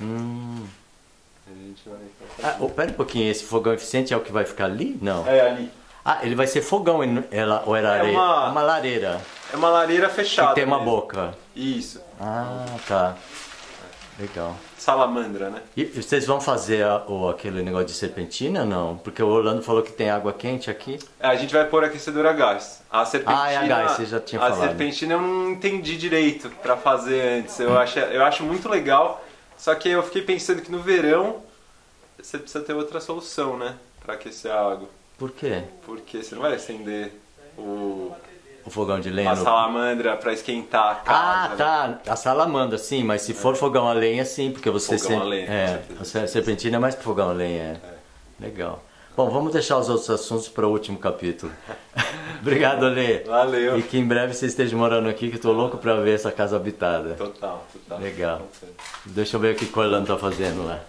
Pera um pouquinho, esse fogão eficiente é o que vai ficar ali? Não. É ali. Ele vai ser fogão ou era areia? Uma lareira. É uma lareira fechada. Que tem uma boca. Isso. Tá. Legal. Salamandra, né? E vocês vão fazer aquele negócio de serpentina ou não? Porque o Orlando falou que tem água quente aqui. A gente vai pôr aquecedor a gás. A serpentina, é a gás, você já tinha falado. A serpentina eu não entendi direito pra fazer antes. Eu acho muito legal. Só que eu fiquei pensando que no verão você precisa ter outra solução, né? Pra aquecer a água. Por quê? Porque você não vai acender o fogão de lenha. A salamandra pra esquentar a casa. Tá. A salamandra, sim, mas se for fogão a lenha, sim, porque você fogão a lenha. A serpentina é mais pro fogão a lenha. Legal. Bom, vamos deixar os outros assuntos para o último capítulo. Obrigado, Alê. Valeu. E que em breve você esteja morando aqui, que eu tô louco para ver essa casa habitada. Total. Legal. Deixa eu ver o que o Orlando tá fazendo lá.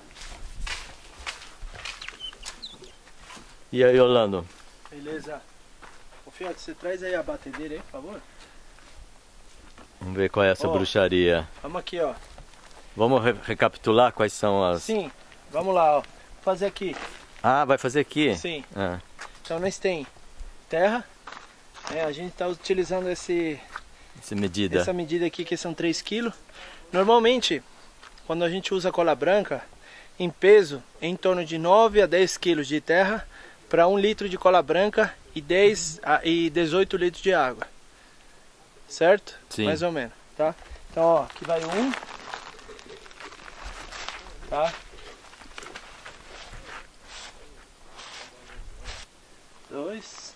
E aí, Orlando? Beleza. Ô, Fiote, você traz aí a batedeira aí, por favor? Vamos ver qual é essa bruxaria. Vamos aqui, ó. Vamos recapitular quais são as... Sim, vamos lá, ó. Vou fazer aqui. Vai fazer aqui? Sim. Então nós tem terra. A gente está utilizando essa medida aqui, que são 3 kg. Normalmente, quando a gente usa cola branca, em peso, em torno de 9 a 10 kg de terra para 1 litro de cola branca e 18 litros de água. Certo? Sim. Mais ou menos, tá? Então, ó, aqui vai 1. Tá? 2.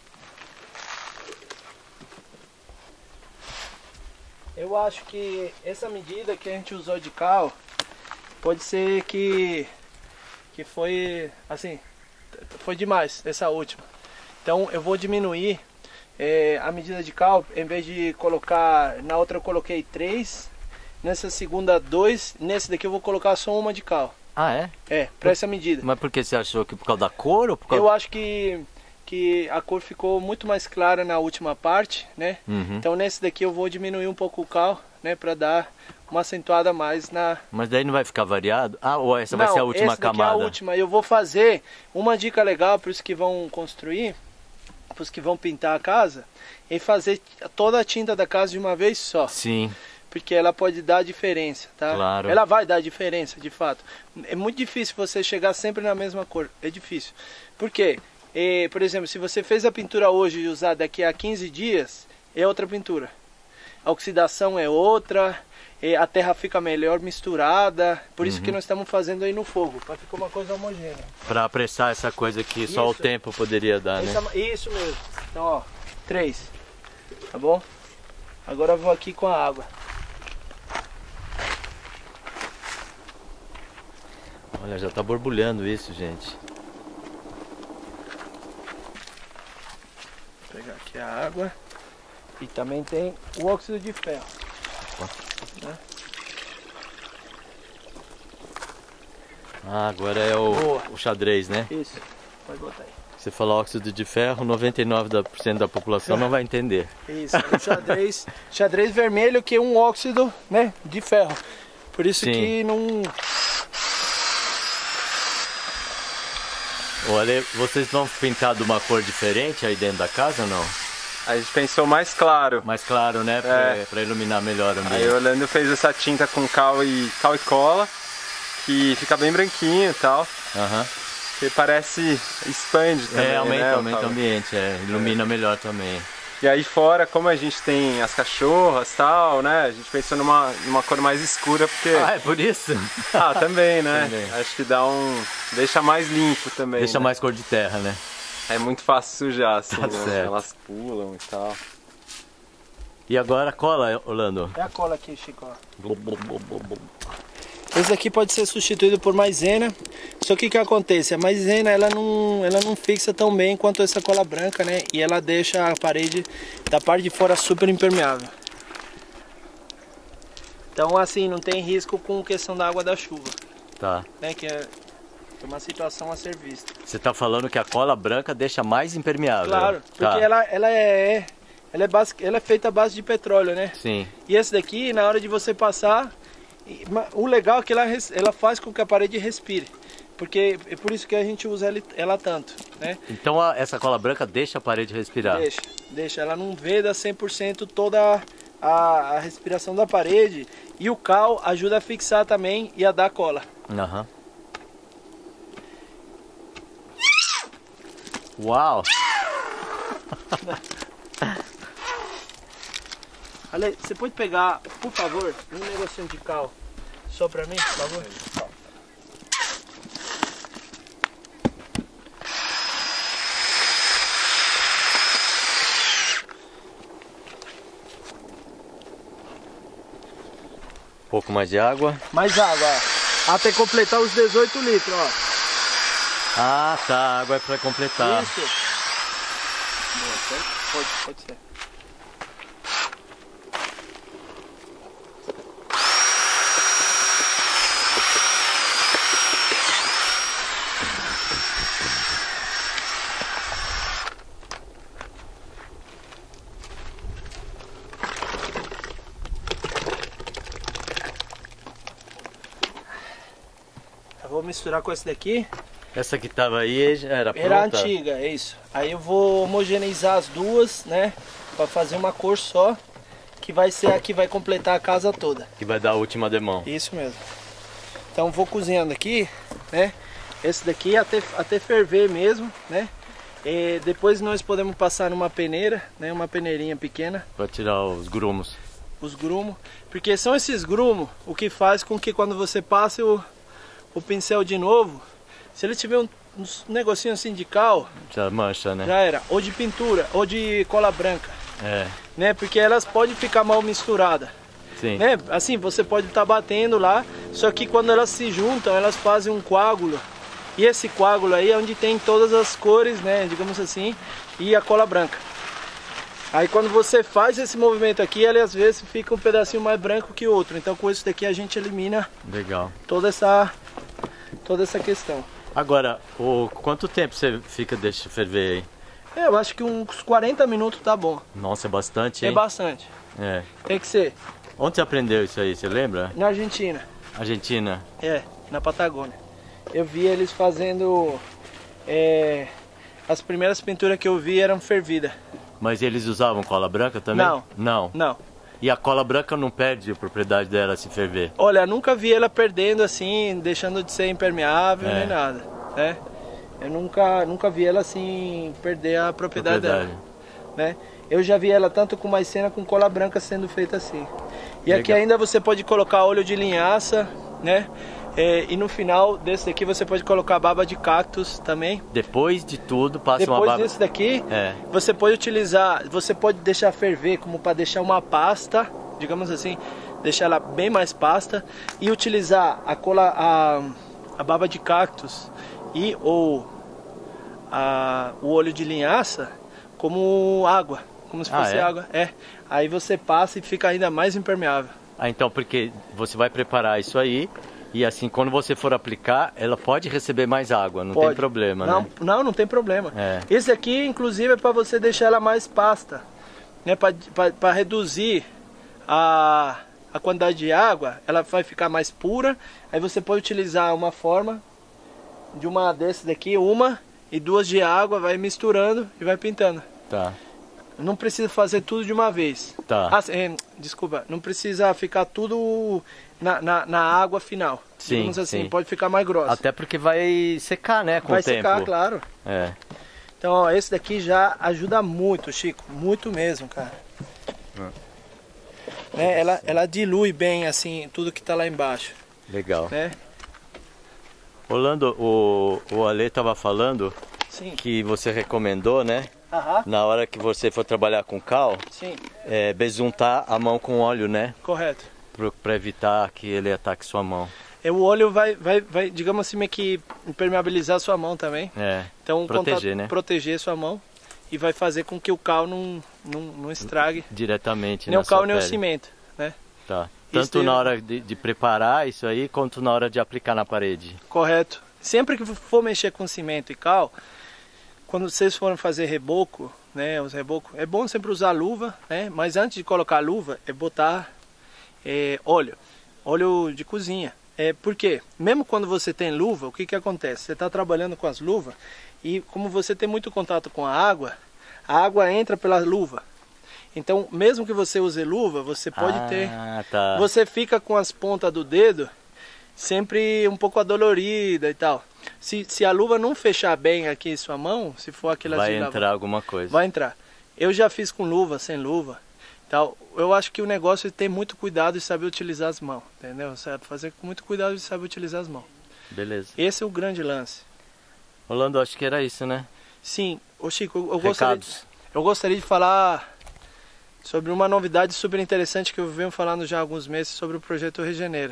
Eu acho que essa medida que a gente usou de cal pode ser que foi assim, foi demais essa última. Então eu vou diminuir a medida de cal. Em vez de colocar, na outra eu coloquei 3, nessa segunda 2, nesse daqui eu vou colocar só uma de cal. Para essa medida. Mas por que você achou que por causa da cor ou por causa... Eu acho que a cor ficou muito mais clara na última parte, né? Então nesse daqui eu vou diminuir um pouco o cal, né? Para dar uma acentuada mais na... Mas daí não vai ficar variado? Ou essa vai ser a última camada? Não, essa é a última. Eu vou fazer uma dica legal para os que vão construir, para os que vão pintar a casa, é fazer toda a tinta da casa de uma vez só. Sim. Porque ela pode dar diferença, tá? Claro. Ela vai dar diferença, de fato. É muito difícil você chegar sempre na mesma cor. É difícil. Por quê? Por exemplo, se você fez a pintura hoje e usar daqui a 15 dias, é outra pintura. a oxidação é outra, a terra fica melhor misturada, por isso que nós estamos fazendo aí no fogo, para ficar uma coisa homogênea. Para apressar essa coisa que só o tempo poderia dar, né? Isso mesmo. Então, ó, 3, tá bom? Agora eu vou aqui com a água. Olha, já tá borbulhando isso, gente. Vou pegar aqui a água. E também tem o óxido de ferro. Né? Ah, agora é o xadrez, né? Isso, pode botar aí. Você falou óxido de ferro, 99% da população não vai entender. Isso, o xadrez vermelho, que é um óxido, né, de ferro. Por isso que não... Olha, vocês vão pintar de uma cor diferente aí dentro da casa ou não? A gente pensou mais claro. Mais claro, né? Pra iluminar melhor o ambiente. Aí o Orlando fez essa tinta com cal e cola, que fica bem branquinho e tal. Que parece, expande também, aumenta o ambiente, ilumina melhor também. E aí fora, como a gente tem as cachorras e tal, né? A gente pensou numa cor mais escura, porque... Ah, é por isso? Ah, também, né? Também. Acho que deixa mais limpo também. Deixa mais cor de terra, né? É muito fácil sujar, assim, né? Elas pulam e tal. E agora a cola, Orlando? É a cola aqui, Chico. Esse daqui pode ser substituído por maisena. Só que o que acontece? A maisena ela não fixa tão bem quanto essa cola branca, né? E ela deixa a parede da parte de fora super impermeável. Então assim, não tem risco com questão da água da chuva. Tá. Né? Que é uma situação a ser vista. Você está falando que a cola branca deixa mais impermeável. Claro, porque ela é feita à base de petróleo, né? Sim. E esse daqui, na hora de você passar, o legal é que ela faz com que a parede respire. Porque é por isso que a gente usa ela tanto, né? Então essa cola branca deixa a parede respirar? Deixa. Ela não veda 100% toda a respiração da parede. E o cal ajuda a fixar também e a dar cola. Uau! Ale, você pode pegar, por favor, um negocinho de cal só pra mim, por favor? Um pouco mais de água. Mais água, ó. Até completar os 18 litros, ó. Ah, tá. A água é pra completar. Isso. Pode ser. Eu vou misturar com esse daqui. Essa que tava aí era pronta? Era antiga, é isso. Aí eu vou homogeneizar as duas, né? Pra fazer uma cor só, que vai ser a que vai completar a casa toda. Que vai dar a última demão. Isso mesmo. Então vou cozinhando aqui, né? Esse daqui até ferver mesmo, né? E depois nós podemos passar numa peneira, né? Uma peneirinha pequena. Pra tirar os grumos. Os grumos. Porque são esses grumos o que faz com que quando você passe o pincel de novo, se ele tiver um negocinho assim de cal, já mancha, né? Já era. Ou de pintura, ou de cola branca. Né? Porque elas podem ficar mal misturadas. Sim. Né? Assim, você pode estar batendo lá, só que quando elas se juntam, elas fazem um coágulo. E esse coágulo aí é onde tem todas as cores, né? Digamos assim, e a cola branca. Aí quando você faz esse movimento aqui, ele às vezes fica um pedacinho mais branco que o outro. Então com isso daqui a gente elimina toda essa questão. Agora, quanto tempo você deixa ferver aí? Eu acho que uns 40 minutos tá bom. Nossa, é bastante, hein? É bastante. Tem que ser. Onde você aprendeu isso aí, você lembra? Na Argentina. Argentina? Na Patagônia. Eu vi eles fazendo... as primeiras pinturas que eu vi eram fervidas. Mas eles usavam cola branca também? Não. E a cola branca não perde a propriedade dela se ferver? Olha, nunca vi ela perdendo assim, deixando de ser impermeável nem nada, né? Eu nunca vi ela assim perder a propriedade dela, né? Eu já vi ela tanto com maicena com cola branca sendo feita assim. E aqui ainda você pode colocar óleo de linhaça, né? E no final desse daqui você pode colocar baba de cactus também. Depois de tudo, passa uma baba. Depois desse daqui, você pode utilizar, você pode deixar ferver como para deixar uma pasta, digamos assim, deixar ela bem mais pasta e utilizar a baba de cactus e ou o óleo de linhaça como água, como se fosse água. Aí você passa e fica ainda mais impermeável. Então, porque você vai preparar isso aí e assim, quando você for aplicar, ela pode receber mais água, não tem problema, né? Não tem problema. Esse aqui, inclusive, é para você deixar ela mais pasta, né? Para reduzir a quantidade de água, ela vai ficar mais pura. Aí você pode utilizar uma forma de uma desse daqui, uma e duas de água, vai misturando e vai pintando. Tá. Não precisa fazer tudo de uma vez. Tá. Desculpa, não precisa ficar tudo na água final. Sim, digamos assim, sim. pode ficar mais grossa. Até porque vai secar, né, com o tempo. Vai secar, claro. Então, ó, esse daqui já ajuda muito, Chico. Muito mesmo, cara. Né? Ela dilui bem, assim, tudo que tá lá embaixo. Legal. Né? Rolando, o Ale estava falando que você recomendou, né? Na hora que você for trabalhar com cal, besuntar a mão com óleo, né? Correto. Para evitar que ele ataque sua mão. O óleo vai, digamos assim, meio que impermeabilizar sua mão também. Então, proteger, né? Proteger sua mão e vai fazer com que o cal não estrague. Diretamente, nem o cal, nem o cimento, né? Tá. Tanto na hora de preparar isso aí, quanto na hora de aplicar na parede. Correto. Sempre que for mexer com cimento e cal, quando vocês forem fazer reboco, né, os rebocos, é bom sempre usar luva, né? Mas antes de colocar a luva, é botar óleo de cozinha. Porque mesmo quando você tem luva, o que acontece? Você está trabalhando com as luvas e como você tem muito contato com a água entra pela luva. Então, mesmo que você use luva, você pode ter... Tá. Você fica com as pontas do dedo sempre um pouco adolorida e tal. Se a luva não fechar bem aqui em sua mão, se for aquela vai entrar alguma coisa. Vai entrar. Eu já fiz com luva, sem luva. Então, eu acho que o negócio é ter muito cuidado e saber utilizar as mãos, entendeu? Certo? Fazer com muito cuidado e saber utilizar as mãos. Beleza. Esse é o grande lance. Rolando, acho que era isso, né? Sim. Ô Chico, eu gostaria de falar sobre uma novidade super interessante que eu venho falando já há alguns meses sobre o projeto Regenera.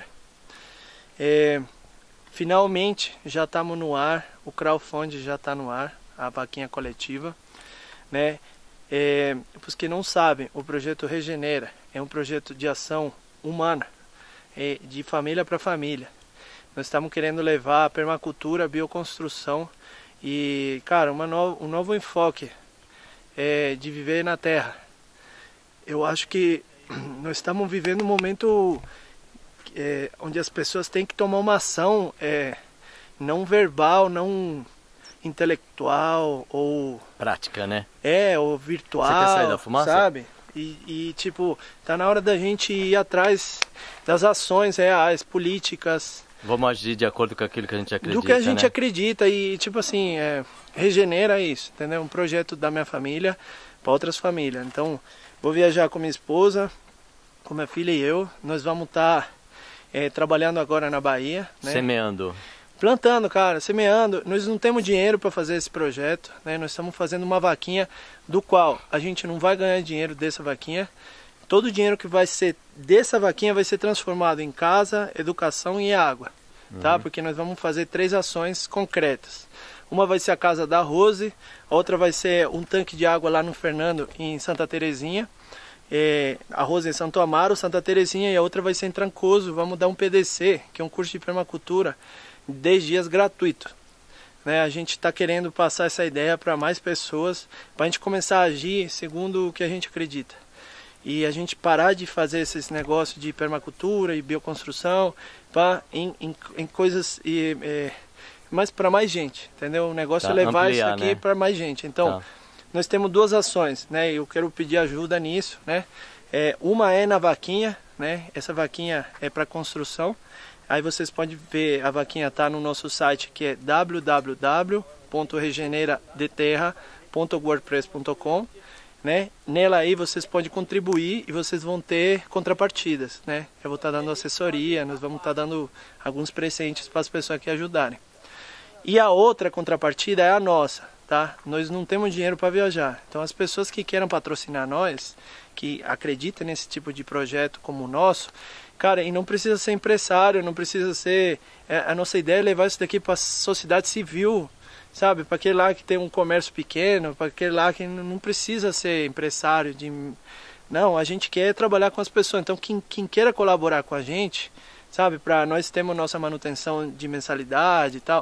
Finalmente já estamos no ar, o crowdfunding já está no ar, a vaquinha coletiva, né? Para os que não sabem, o projeto Regenera é um projeto de ação humana, de família para família. Nós estamos querendo levar a permacultura, a bioconstrução e, cara, um novo enfoque de viver na terra. Eu acho que nós estamos vivendo um momento onde as pessoas têm que tomar uma ação não verbal, não intelectual ou prática, né? Ou virtual. Você quer sair da fumaça? Sabe? E tipo, tá na hora da gente ir atrás das ações reais, políticas. Vamos agir de acordo com aquilo que a gente acredita. Do que a gente acredita e tipo assim, regenera isso, entendeu? Um projeto da minha família para outras famílias. Então, vou viajar com minha esposa, com minha filha e eu. Nós vamos estar trabalhando agora na Bahia, né? Semeando. Plantando, cara, semeando. Nós não temos dinheiro para fazer esse projeto, né? Nós estamos fazendo uma vaquinha do qual a gente não vai ganhar dinheiro dessa vaquinha. Todo o dinheiro que vai ser dessa vaquinha vai ser transformado em casa, educação e água, tá? Porque nós vamos fazer 3 ações concretas. Uma vai ser a casa da Rose, a outra vai ser um tanque de água lá no Fernando, em Santa Terezinha. A Rose em Santo Amaro, Santa Terezinha, e a outra vai ser em Trancoso. Vamos dar um PDC, que é um curso de permacultura, 10 dias gratuito, né? A gente está querendo passar essa ideia para mais pessoas, para a gente começar a agir segundo o que a gente acredita. E a gente parar de fazer esses negócios de permacultura e bioconstrução em coisas mas para mais gente, entendeu? O negócio é levar isso aqui, né, para mais gente. Então, nós temos 2 ações, né? Eu quero pedir ajuda nisso, né? Uma é na vaquinha, né? Essa vaquinha é para construção. Aí vocês podem ver, a vaquinha está no nosso site, que é www.regeneradeterra.wordpress.com, né? Nela aí vocês podem contribuir e vocês vão ter contrapartidas, né? Eu vou estar dando assessoria, nós vamos estar dando alguns presentes para as pessoas que ajudarem. E a outra contrapartida é a nossa, tá? Nós não temos dinheiro para viajar. Então as pessoas que queiram patrocinar nós, que acreditam nesse tipo de projeto como o nosso, cara, e não precisa ser empresário, não precisa ser... A nossa ideia é levar isso daqui para a sociedade civil, sabe? Para aquele lá que tem um comércio pequeno, para aquele lá que não precisa ser empresário. Não, a gente quer trabalhar com as pessoas. Então quem queira colaborar com a gente, sabe? Para nós termos nossa manutenção de mensalidade e tal...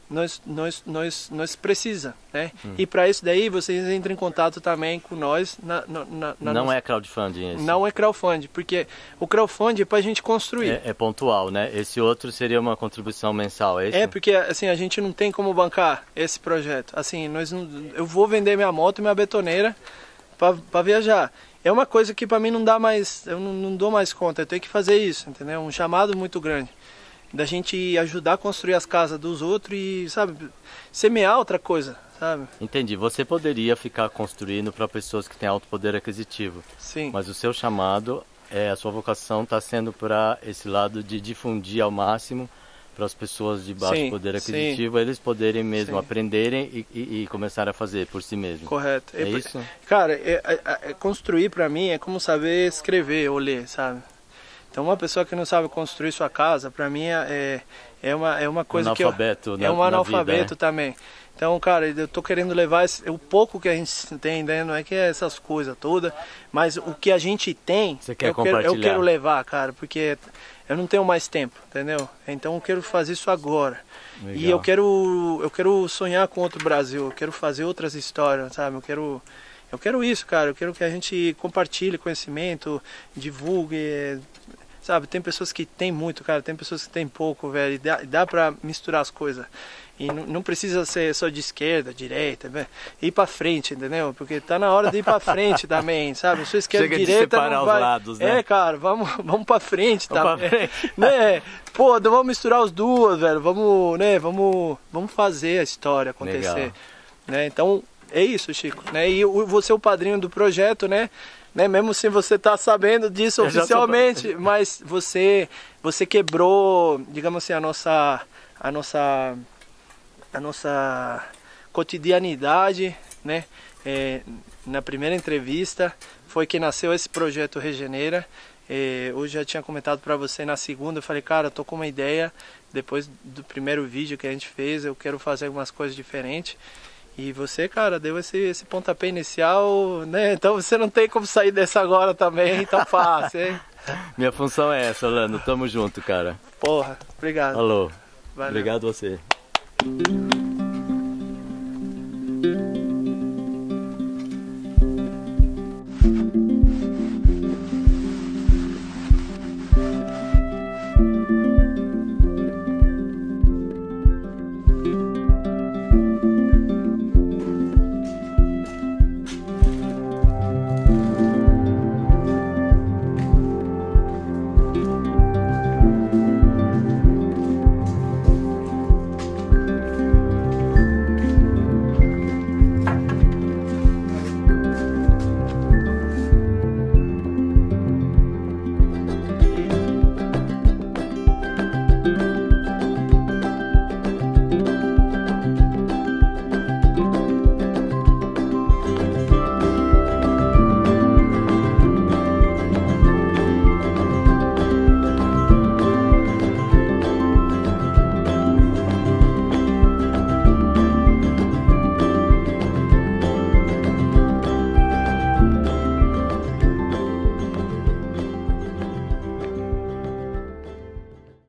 Nós precisa, né? E para isso daí vocês entram em contato também com nós. Não é crowdfunding esse? Não é crowdfunding, porque o crowdfunding é para a gente construir. É pontual, né? Esse outro seria uma contribuição mensal, é isso? É, porque assim, a gente não tem como bancar esse projeto. Assim, eu vou vender minha moto e minha betoneira para viajar. É uma coisa que para mim não dá mais, eu não dou mais conta, eu tenho que fazer isso, entendeu? Um chamado muito grande. Da gente ajudar a construir as casas dos outros e, sabe, semear outra coisa, sabe? Entendi. Você poderia ficar construindo para pessoas que têm alto poder aquisitivo. Sim. Mas o seu chamado, a sua vocação está sendo para esse lado de difundir ao máximo para as pessoas de baixo poder aquisitivo, eles poderem mesmo aprenderem e começar a fazer por si mesmos. Correto. É isso? Cara, construir para mim é como saber escrever ou ler, sabe? Então uma pessoa que não sabe construir sua casa, para mim é uma coisa que é um analfabeto vida, também. Então, cara, eu tô querendo levar o pouco que a gente tem, né? Não é que é essas coisas todas, mas o que a gente tem, eu quero levar, cara, porque eu não tenho mais tempo, entendeu? Então eu quero fazer isso agora. Legal. E eu quero sonhar com outro Brasil, eu quero fazer outras histórias, sabe? Eu quero isso, cara. Eu quero que a gente compartilhe conhecimento, divulgue, sabe? Tem pessoas que tem muito, cara. Tem pessoas que tem pouco, velho. E dá pra misturar as coisas. E não precisa ser só de esquerda, direita, velho. Ir pra frente, entendeu? Porque tá na hora de ir pra frente também, sabe? Se esquerda e direita separar não vai... os lados, né? Cara, vamos pra frente, tá? Né? Pô, não vamos misturar os duas, velho. Vamos fazer a história acontecer. Legal. Né? Então... É isso, Chico, né? E você é o padrinho do projeto, né? Mesmo sem você estar sabendo disso oficialmente, mas você quebrou, digamos assim, a nossa cotidianidade, né? Na primeira entrevista foi que nasceu esse projeto Regenera. Hoje já tinha comentado para você na segunda, eu falei, cara, eu tô com uma ideia, depois do primeiro vídeo que a gente fez, eu quero fazer algumas coisas diferentes. E você, cara, deu esse pontapé inicial, né? Então você não tem como sair dessa agora também, tão fácil, hein? Minha função é essa, Orlando. Tamo junto, cara. Porra, obrigado. Falou. Valeu. Obrigado a você.